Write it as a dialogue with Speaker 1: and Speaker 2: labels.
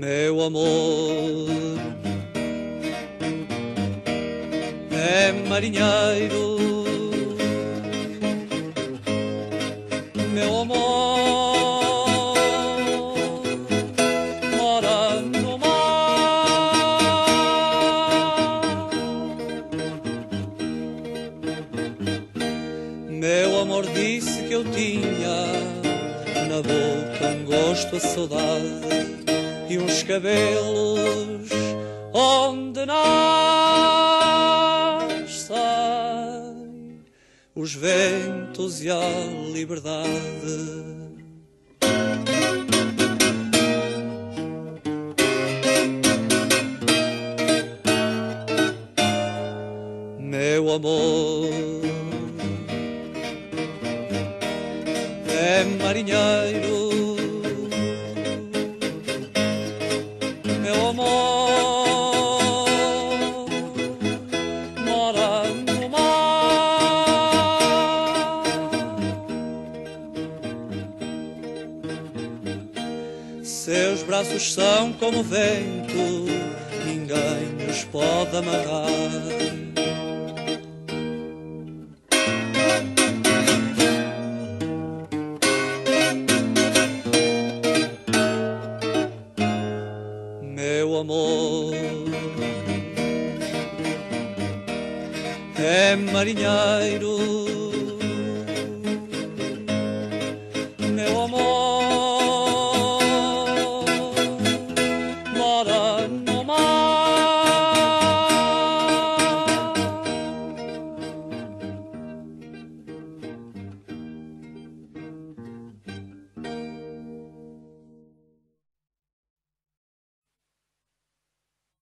Speaker 1: Meu amor é marinheiro, meu amor mora no mar. Meu amor disse que eu tinha na boca um gosto a saudade e uns cabelos onde nascem os ventos e a liberdade. Meu amor é marinheiro, meu amor mora no mar. Seus braços são como vento, ninguém os pode amarrar. Meu amor é marinheiro,